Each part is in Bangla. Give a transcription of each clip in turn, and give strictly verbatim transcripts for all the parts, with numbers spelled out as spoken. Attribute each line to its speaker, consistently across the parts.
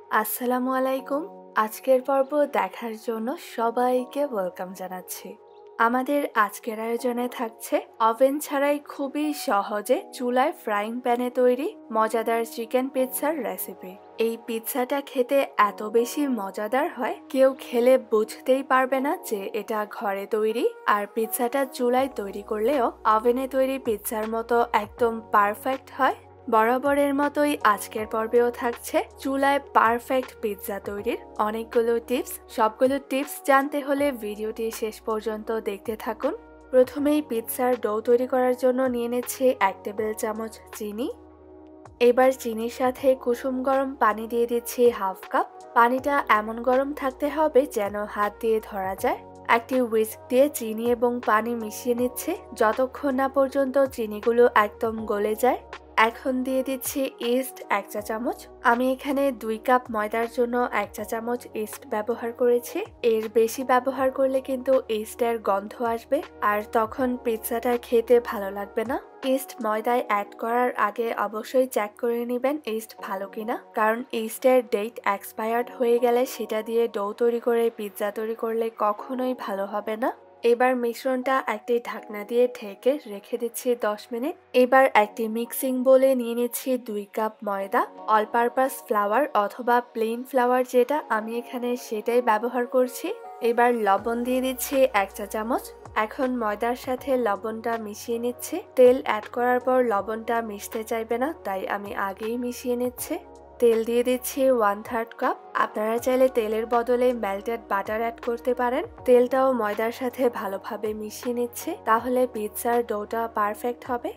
Speaker 1: আসসালামু আলাইকুম। আজকের পর্ব দেখার জন্য সবাইকে ওয়েলকাম জানাচ্ছি। আমাদের আজকের আয়োজনে থাকছে ওভেন ছাড়াই খুবই সহজে চুলায় ফ্রাইং প্যানে তৈরি মজাদার চিকেন পিৎজার রেসিপি। এই পিৎজাটা খেতে এত বেশি মজাদার হয়, কেউ খেলে বুঝতেই পারবে না যে এটা ঘরে তৈরি। আর পিৎজাটা চুলায় তৈরি করলেও ওভেনে তৈরি পিৎজার মতো একদম পারফেক্ট হয়। বরাবরের মতোই আজকের পর্বেও থাকছে চুলায় পারফেক্ট পিৎজা তৈরির অনেকগুলো টিপস। সবগুলো টিপস জানতে হলে ভিডিওটি শেষ পর্যন্ত দেখতে থাকুন। প্রথমেই পিৎজার ডো তৈরি করার জন্য নিয়ে নিচ্ছি এক টেবিল চামচ চিনি। এবার চিনির সাথে কুসুম গরম পানি দিয়ে দিচ্ছি হাফ কাপ। পানিটা এমন গরম থাকতে হবে যেন হাত দিয়ে ধরা যায়। একটি হুইস্ক দিয়ে চিনি এবং পানি মিশিয়ে নিচ্ছে যতক্ষণ না পর্যন্ত চিনিগুলো একদম গলে যায়। এখন দিয়ে দিচ্ছি ইস্ট এক চা চামচ। আমি এখানে দুই কাপ ময়দার জন্য এক চা চামচ ইস্ট ব্যবহার করেছি। এর বেশি ব্যবহার করলে কিন্তু ইস্টের গন্ধ আসবে আর তখন পিৎজাটা খেতে ভালো লাগবে না। ইস্ট ময়দায় অ্যাড করার আগে অবশ্যই চেক করে নেবেন ইস্ট ভালো কিনা, কারণ ইস্টের ডেট এক্সপায়ার্ড হয়ে গেলে সেটা দিয়ে ডো তৈরি করে পিৎজা তৈরি করলে কখনোই ভালো হবে না। এবার মিশ্রণটা একটি ঢাকনা দিয়ে ঢেকে রেখে দিচ্ছি দশ মিনিট। এবার একটি মিক্সিং বোলে নিয়ে নিচ্ছি দুই কাপ ময়দা। অল পারপাস ফ্লাওয়ার অথবা প্লেন ফ্লাওয়ার যেটা, আমি এখানে সেটাই ব্যবহার করছি। এবার লবণ দিয়ে দিচ্ছি এক চা চামচ। এখন ময়দার সাথে লবণটা মিশিয়ে নিচ্ছি। তেল অ্যাড করার পর লবণটা মিশতে চাইবে না, তাই আমি আগেই মিশিয়ে নিচ্ছি। তেল দিয়ে দিচ্ছি ওয়ান থার্ড কাপ। আপনারা চাইলে তেলের বদলে মেল্টেড বাটার অ্যাড করতে পারেন। তেলটাও ময়দার সাথে ভালোভাবে মিশিয়ে নিচ্ছে, তাহলে পিৎজার ডোটা পারফেক্ট হবে।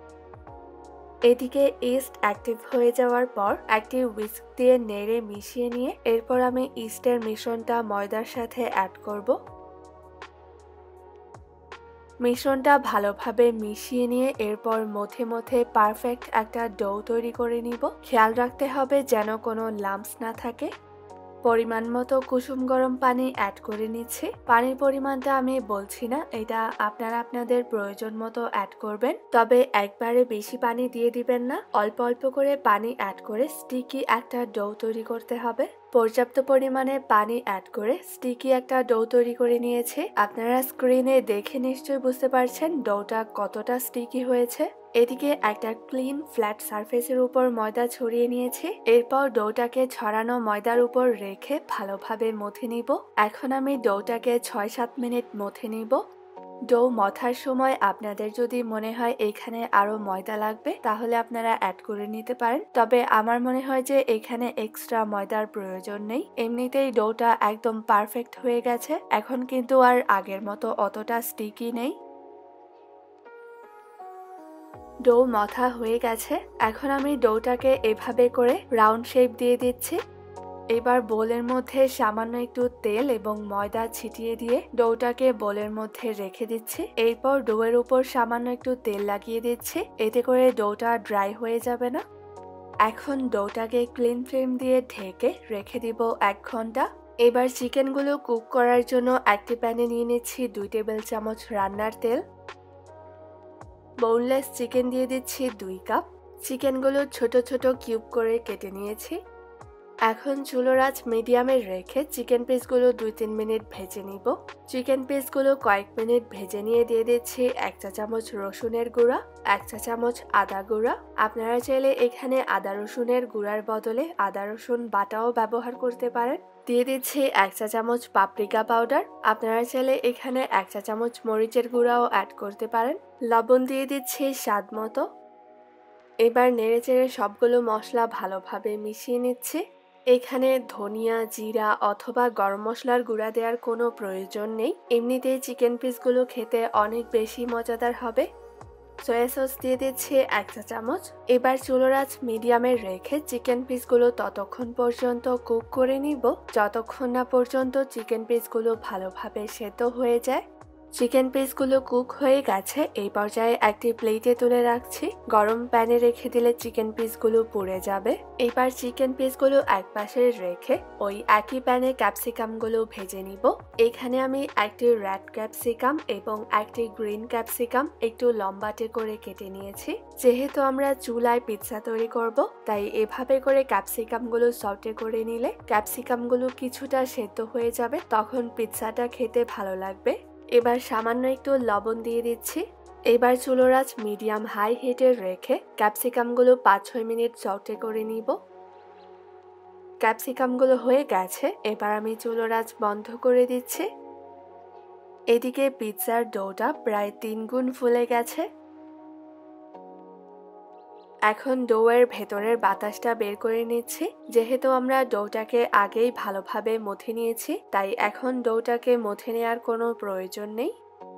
Speaker 1: এদিকে ইস্ট অ্যাক্টিভ হয়ে যাওয়ার পর একটি হুইস্ক দিয়ে নেড়ে মিশিয়ে নিয়ে এরপর আমি ইস্টের মিশ্রণটা ময়দার সাথে অ্যাড করব। মিশ্রণটা ভালোভাবে মিশিয়ে নিয়ে এরপর মধ্যে মধ্যে পারফেক্ট একটা ডো তৈরি করে নিব। খেয়াল রাখতে হবে যেন কোনো লাম্পস না থাকে। পরিমাণ মতো কুসুম গরম পানি অ্যাড করে নিচ্ছি। পানির পরিমাণটা আমি বলছি না, এটা আপনারা আপনাদের প্রয়োজন মতো অ্যাড করবেন। তবে একবারে বেশি পানি দিয়ে দিবেন না, অল্প অল্প করে পানি অ্যাড করে স্টিকি একটা ডো তৈরি করতে হবে। পর্যাপ্ত পরিমাণে পানি অ্যাড করে স্টিকি একটা ডো তৈরি করে নিয়েছি। আপনারা স্ক্রিনে দেখে নিশ্চয়ই বুঝতে পারছেন ডোটা কতটা স্টিকি হয়েছে। এদিকে একটা ক্লিন ফ্ল্যাট সারফেসের উপর ময়দা ছড়িয়ে নিয়েছি। এরপর ডোটাকে ছড়ানো ময়দার উপর রেখে ভালোভাবে মথে নিব। এখন আমি ডোটাকে ছয় সাত মিনিট মথে নিব। ডো মথার সময় আপনাদের যদি মনে হয় এখানে আরো ময়দা লাগবে তাহলে আপনারা অ্যাড করে নিতে পারেন, তবে আমার মনে হয় যে এখানে এক্সট্রা ময়দার প্রয়োজন নেই। এমনিতেই ডোটা একদম পারফেক্ট হয়ে গেছে। এখন কিন্তু আর আগের মতো অতটা স্টিকি নেই। ডো মথা হয়ে গেছে। এখন আমি ডোটাকে এভাবে করে রাউন্ড শেপ দিয়ে দিচ্ছি। এবার বোলের মধ্যে সামান্য একটু তেল এবং ময়দা ছিটিয়ে দিয়ে ডোটাকে বোলের মধ্যে রেখে দিচ্ছি। এরপর ডোয়ের উপর সামান্য একটু তেল লাগিয়ে দিচ্ছি, এতে করে ডোটা ড্রাই হয়ে যাবে না। এখন ডোটাকে ক্লিন ফ্লেম দিয়ে ঢেকে রেখে দিব এক ঘন্টা। এবার চিকেনগুলো কুক করার জন্য একটি প্যানে নিয়ে নিচ্ছি দুই টেবিল চামচ রান্নার তেল। বোনলেস চিকেন দিয়ে দিচ্ছি দুই কাপ। চিকেনগুলো ছোট ছোট কিউব করে কেটে নিয়েছি। এখন চুলোর আঁচ মিডিয়ামে রেখে চিকেন পিসগুলো দুই তিন মিনিট ভেজে নিব। চিকেন পিসগুলো কয়েক মিনিট ভেজে নিয়ে দিয়ে দিচ্ছি এক চা চামচ রসুনের গুঁড়া, এক চা চামচ আদা গুঁড়া। আপনারা চাইলে এখানে আদা রসুনের গুঁড়ার বদলে আদা রসুন বাটাও ব্যবহার করতে পারেন। দিয়ে দিচ্ছি এক চা চামচ পাপরিকা পাউডার। আপনারা চাইলে এখানে এক চা চামচ মরিচের গুঁড়াও অ্যাড করতে পারেন। লবণ দিয়ে দিচ্ছি স্বাদ মতো। এবার নেড়েচেড়ে সবগুলো মশলা ভালোভাবে মিশিয়ে নিচ্ছি। এখানে ধনিয়া, জিরা অথবা গরম মশলার গুঁড়া দেওয়ার কোনো প্রয়োজন নেই, এমনিতেই চিকেন পিসগুলো খেতে অনেক বেশি মজাদার হবে। সয়া সস দিয়ে দিচ্ছি এক চা চামচ। এবার চুলোর আঁচ মিডিয়ামে রেখে চিকেন পিসগুলো ততক্ষণ পর্যন্ত কুক করে নিব যতক্ষণ না পর্যন্ত চিকেন পিসগুলো ভালোভাবে সেদ্ধ হয়ে যায়। চিকেন পিসগুলো কুক হয়ে গেছে। এই পর্যায়ে একটি প্লেটে তুলে রাখছি। গরম প্যানে রেখে দিলে চিকেন পিসগুলো পুড়ে যাবে। এবার চিকেন পিসগুলো এক পাশে রেখে ওই একই প্যানে ক্যাপসিকামগুলো ভেজে নিব। এখানে আমি একটি রেড ক্যাপসিকাম এবং একটি গ্রিন ক্যাপসিকাম একটু লম্বাটে করে কেটে নিয়েছি। যেহেতু আমরা চুলায় পিৎজা তৈরি করব, তাই এভাবে করে ক্যাপসিকামগুলো সটে করে নিলে ক্যাপসিকামগুলো কিছুটা সেদ্ধ হয়ে যাবে, তখন পিৎজাটা খেতে ভালো লাগবে। এবার সামান্য একটু লবণ দিয়ে দিচ্ছি। এবার চুলোর আঁচ মিডিয়াম হাই হিটে রেখে ক্যাপসিকামগুলো পাঁচ ছয় মিনিট সটে করে নিব। ক্যাপসিকামগুলো হয়ে গেছে। এবার আমি চুলোর আঁচ বন্ধ করে দিচ্ছি। এদিকে পিৎজার ডোটা প্রায় তিন গুণ ফুলে গেছে। এখন ডোয়ের ভেতরের বাতাসটা বের করে নিচ্ছি। যেহেতু আমরা ডোটাকে আগেই ভালোভাবে মথে নিয়েছি, তাই এখন ডোটাকে মথে নেওয়ার কোনো প্রয়োজন নেই।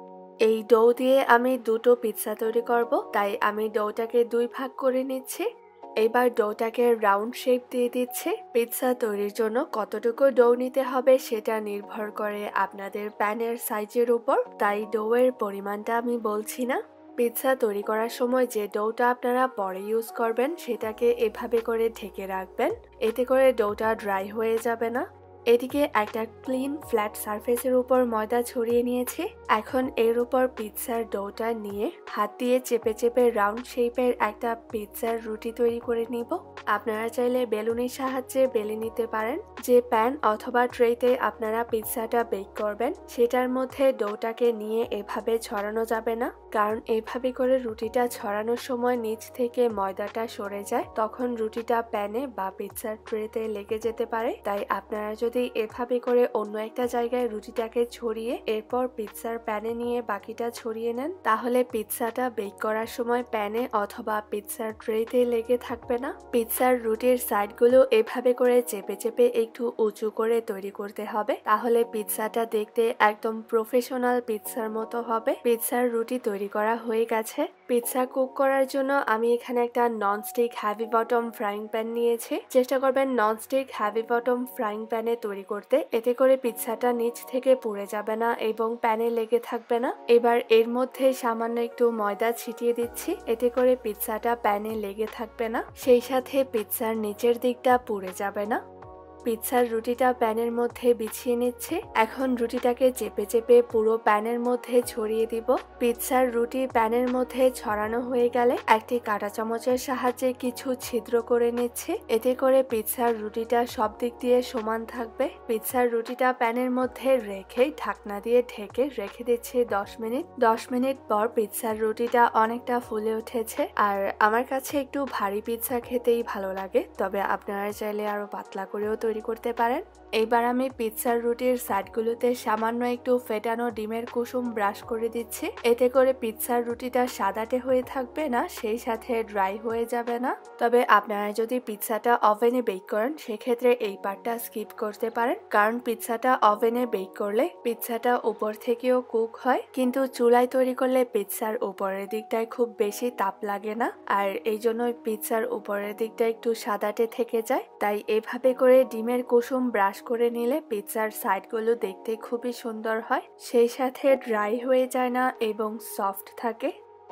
Speaker 1: এই ডো দিয়ে আমি দুটো পিৎজা তৈরি করব, তাই আমি ডোটাকে দুই ভাগ করে নিচ্ছি। এবার ডোটাকে রাউন্ড শেপ দিয়ে দিচ্ছি। পিৎজা তৈরির জন্য কতটুকু ডো নিতে হবে সেটা নির্ভর করে আপনাদের প্যানের সাইজের উপর, তাই ডোয়ের পরিমাণটা আমি বলছি না। পিৎজা তৈরি করার সময় যে ডোটা আপনারা পরে ইউজ করবেন সেটাকে এভাবে করে ঢেকে রাখবেন, এতে করে ডোটা ড্রাই হয়ে যাবে না। এদিকে একটা ক্লিন ফ্ল্যাট সারফেসের উপর ময়দা ছড়িয়ে নিয়েছি। এখন এর উপর পিৎজার ডোটা নিয়ে হাত দিয়ে চেপে চেপে রাউন্ড শেপের একটা পিৎজার রুটি তৈরি করে নিব। আপনারা চাইলে বেলুনের সাহায্যে বেলে নিতে পারেন। যে প্যান অথবা ট্রেতে আপনারা পিৎজাটা বেক করবেন সেটার মধ্যে ডোটাকে নিয়ে এভাবে ছড়ানো যাবে না, কারণ এভাবে করে রুটিটা ছড়ানোর সময় নিচ থেকে ময়দাটা সরে যায়, তখন রুটিটা প্যানে বা পিৎজার ট্রেতে লেগে যেতে পারে। তাই আপনারা যদি এভাবে করে অন্য একটা জায়গায় রুটিটাকে ছড়িয়ে এরপর পিৎজার প্যানে নিয়ে বাকিটা ছড়িয়ে নেন, তাহলে পিৎজাটা বেক করার সময় প্যানে অথবা পিৎজার ট্রেতে লেগে থাকবে না। পিৎজার রুটির সাইডগুলো এভাবে করে চেপে চেপে একটু উঁচু করে তৈরি করতে হবে, তাহলে পিৎজাটা দেখতে একদম প্রফেশনাল পিৎজার মতো হবে। পিৎজার রুটি তৈরি করা হয়ে গেছে। পিৎজা কুক করার জন্য আমি এখানে একটা nonstick heavy bottom frying pan নিয়েছি। চেষ্টা করবেন ননস্টিক হ্যাভি বটম ফ্রাইং প্যানে তৈরি করতে, এতে করে পিৎজাটা নিচ থেকে পুড়ে যাবে না এবং প্যানে লেগে থাকবে না। এবার এর মধ্যে সামান্য একটু ময়দা ছিটিয়ে দিচ্ছি, এতে করে পিৎজাটা প্যানে লেগে থাকবে না, সেই সাথে পিৎজার নিচের দিকটা পুড়ে যাবে না। পিৎজার রুটিটা প্যানের মধ্যে বিছিয়ে নিচ্ছে। এখন রুটিটাকে চেপে চেপে পুরো প্যানের মধ্যে ছড়িয়ে দিব। পিৎজার রুটি প্যানের মধ্যে ছড়ানো হয়ে গেলে একটি কাঁটা চামচের সাহায্যে কিছু ছিদ্র করে নিচ্ছে, এতে করে পিৎজার রুটিটা সব দিক দিয়ে সমান থাকবে। পিৎজার রুটিটা প্যানের মধ্যে রেখে ঢাকনা দিয়ে ঢেকে রেখে দিচ্ছি দশ মিনিট। দশ মিনিট পর পিৎজার রুটিটা অনেকটা ফুলে উঠেছে। আর আমার কাছে একটু ভারী পিৎজা খেতেই ভালো লাগে, তবে আপনারা চাইলে আরো পাতলা করেও তৈরি করতে পারেন। এইবার আমি পিৎজার রুটির সাইডগুলোতে সামান্য একটু ফেটানো ডিমের কুসুম ব্রাশ করে দিচ্ছি, এতে করে পিৎজার রুটিটা সাদাটে হয়ে থাকবে না, সেই সাথে ড্রাই হয়ে যাবে না। তবে আপনারা যদি পিৎজাটা ওভেনে বেক করেন সেক্ষেত্রে এই পার্টটা স্কিপ করতে পারেন, কারণ পিৎজাটা ওভেনে বেক করলে পিৎজাটা উপর থেকেও কুক হয়, কিন্তু চুলায় তৈরি করলে পিৎজার উপরের দিকটায় খুব বেশি তাপ লাগে না, আর এই জন্য পিৎজার উপরের দিকটা একটু সাদাটে থেকে যায়। তাই এভাবে করে ডিমের কুসুম ব্রাশ করে নিলে পিৎজার সাইডগুলো দেখতে খুবই সুন্দর হয়, সেই সাথে ড্রাই হয়ে যায় না এবং সফট থাকে।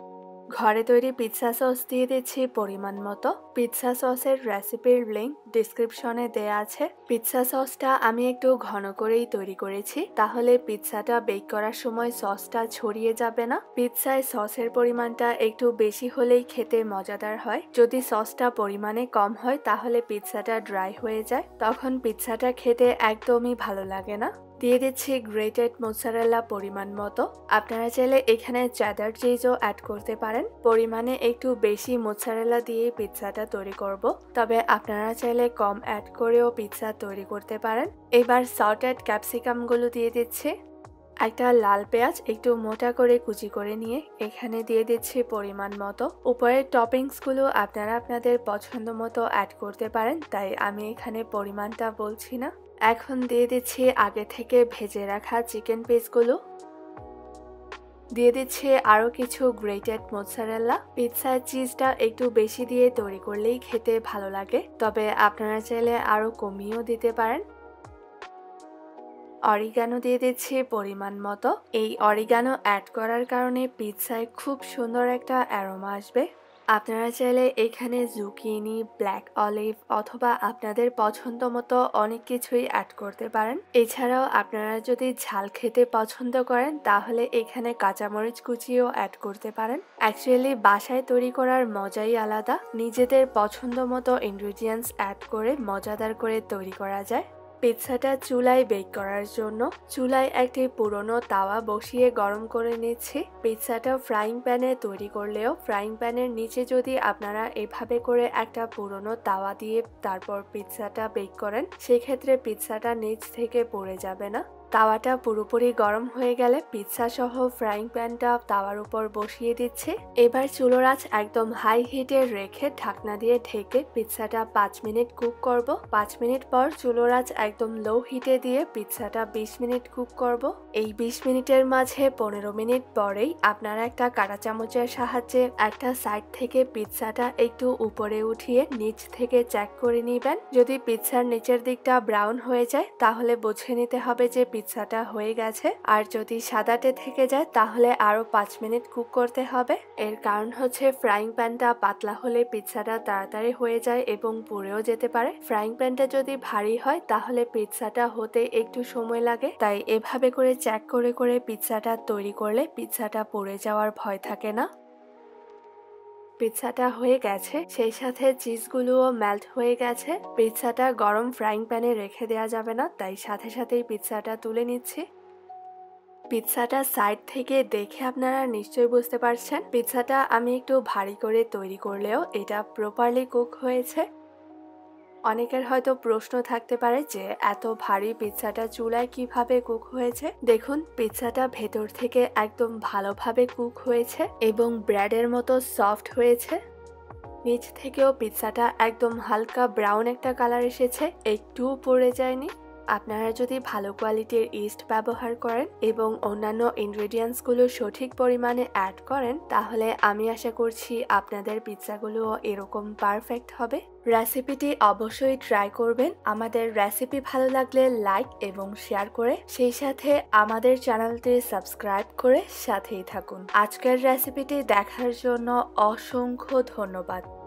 Speaker 1: ঘরে তৈরি পিৎজা সস দিয়ে দিচ্ছি পরিমাণ মতো। পিৎজা সসের রেসিপির লিংক ডিসক্রিপশনে দেয়া আছে। পিৎজা সসটা আমি একটু ঘন করেই তৈরি করেছি, তাহলে পিৎজাটা বেক করার সময় সসটা ছড়িয়ে যাবে না। পিৎজায় সসের পরিমাণটা একটু বেশি হলেই খেতে মজাদার হয়। যদি সসটা পরিমাণে কম হয় তাহলে পিৎজাটা ড্রাই হয়ে যায়, তখন পিৎজাটা খেতে একদমই ভালো লাগে না। দিয়ে দিচ্ছি গ্রেটেড মোজারেলা পরিমাণ মতো। আপনারা চাইলে এখানে চেডার চিজও অ্যাড করতে পারেন। পরিমাণে একটু বেশি মোজারেলা দিয়ে পিৎজাটা তৈরি করব, তবে আপনারা চাইলে কম অ্যাড করেও পিৎজা তৈরি করতে পারেন। এবার সল্টেড ক্যাপসিকাম গুলো দিয়ে দিচ্ছি। একটা লাল পেঁয়াজ একটু মোটা করে কুচি করে নিয়ে এখানে দিয়ে দিচ্ছি পরিমাণ মতো। উপরের টপিংস গুলো আপনারা আপনাদের পছন্দ মতো অ্যাড করতে পারেন, তাই আমি এখানে পরিমাণটা বলছি না। এখন দিয়ে দিচ্ছি আগে থেকে ভেজে রাখা চিকেন পিসগুলো। দিয়ে দিচ্ছি আরো কিছু গ্রেটেড মোজারেলা। পিৎজার চিজটা একটু বেশি দিয়ে তৈরি করলেই খেতে ভালো লাগে, তবে আপনারা চাইলে আরো কমিয়েও দিতে পারেন। অরিগানো দিয়ে দিচ্ছি পরিমাণ মতো। এই অরিগানো অ্যাড করার কারণে পিৎজায় খুব সুন্দর একটা অ্যারোমা আসবে। আপনারা চাইলে এখানে জুকিনি, ব্ল্যাক অলিভ অথবা আপনাদের পছন্দ মতো অনেক কিছুই অ্যাড করতে পারেন। এছাড়াও আপনারা যদি ঝাল খেতে পছন্দ করেন তাহলে এখানে কাঁচামরিচ কুচিও অ্যাড করতে পারেন। অ্যাকচুয়ালি বাসায় তৈরি করার মজাই আলাদা। নিজেদের পছন্দ মতো ইনগ্রিডিয়েন্টস অ্যাড করে মজাদার করে তৈরি করা যায়। পিৎজাটা চুলায় বেক করার জন্য চুলায় একটি পুরনো তাওয়া বসিয়ে গরম করে নিচ্ছি। পিৎজাটা ফ্রাইং প্যানে তৈরি করলেও ফ্রাইং প্যানের নিচে যদি আপনারা এভাবে করে একটা পুরনো তাওয়া দিয়ে তারপর পিৎজাটা বেক করেন, সেক্ষেত্রে পিৎজাটা নিচ থেকে পড়ে যাবে না। তাওয়াটা পুরোপুরি গরম হয়ে গেলে পিৎজা সহ ফ্রাইং প্যানটা তাওয়ার উপর বসিয়ে দিচ্ছি। এবার চুলোর আঁচ একদম হাই হিটে রেখে ঢাকনা দিয়ে ঢেকে পিৎজাটা পাঁচ মিনিট কুক করব। পাঁচ মিনিট পর চুলোর আঁচ একদম লো হিটে দিয়ে পিৎজাটা বিশ মিনিট কুক করব। এই বিশ মিনিটের মাঝে পনেরো মিনিট পরেই আপনারা একটা কাঁটা চামচের সাহায্যে একটা সাইড থেকে পিৎজাটা একটু উপরে উঠিয়ে নিচ থেকে চেক করে নেবেন। যদি পিৎজার নিচের দিকটা ব্রাউন হয়ে যায় তাহলে বুঝে নিতে হবে যে পিৎজাটা হয়ে গেছে। আর যদি সাদাটে থেকে যায় তাহলে আরো পাঁচ মিনিট কুক করতে হবে। এর কারণ হচ্ছে ফ্রাইং প্যানটা পাতলা হলে পিৎজাটা তাড়াতাড়ি হয়ে যায় এবং পুড়েও যেতে পারে। ফ্রাইং প্যানটা যদি ভারী হয় তাহলে পিৎজাটা হতে একটু সময় লাগে। তাই এভাবে করে চেক করে করে পিৎজাটা তৈরি করলে পিৎজাটা পুড়ে যাওয়ার ভয় থাকে না। পিৎজাটা হয়ে গেছে, সেই সাথে চিজগুলোও মেল্ট হয়ে গেছে। পিৎজাটা গরম ফ্রাইং প্যানে রেখে দেওয়া যাবে না, তাই সাথে সাথেই পিৎজাটা তুলে নিচ্ছি। পিৎজাটা সাইড থেকে দেখে আপনারা নিশ্চয়ই বুঝতে পারছেন পিৎজাটা আমি একটু ভারী করে তৈরি করলেও এটা প্রপারলি কুক হয়েছে। অনেকের হয়তো প্রশ্ন থাকতে পারে যে এত ভারী পিৎজাটা চুলায় কিভাবে কুক হয়েছে। দেখুন, পিৎজাটা ভেতর থেকে একদম ভালোভাবে কুক হয়েছে এবং ব্রেডের মতো সফট হয়েছে। নিচ থেকেও পিৎজাটা একদম হালকা ব্রাউন একটা কালার এসেছে, একটুও পড়ে যায়নি। আপনারা যদি ভালো কোয়ালিটির ইস্ট ব্যবহার করেন এবং অন্যান্য ইনগ্রেডিয়েন্টসগুলো সঠিক পরিমাণে অ্যাড করেন তাহলে আমি আশা করছি আপনাদের পিৎজাগুলোও এরকম পারফেক্ট হবে। রেসিপিটি অবশ্যই ট্রাই করবেন। আমাদের রেসিপি ভালো লাগলে লাইক এবং শেয়ার করে সেই সাথে আমাদের চ্যানেলটি সাবস্ক্রাইব করে সাথেই থাকুন। আজকের রেসিপিটি দেখার জন্য অসংখ্য ধন্যবাদ।